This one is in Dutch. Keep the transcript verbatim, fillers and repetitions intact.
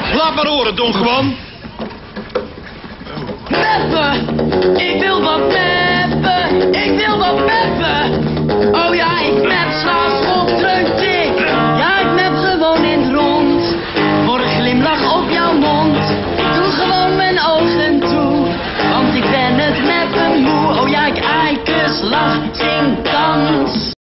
Laat maar horen, Don Juan. Meppen! Ik wil wat meppen! Ik wil wat meppen! Oh ja, ik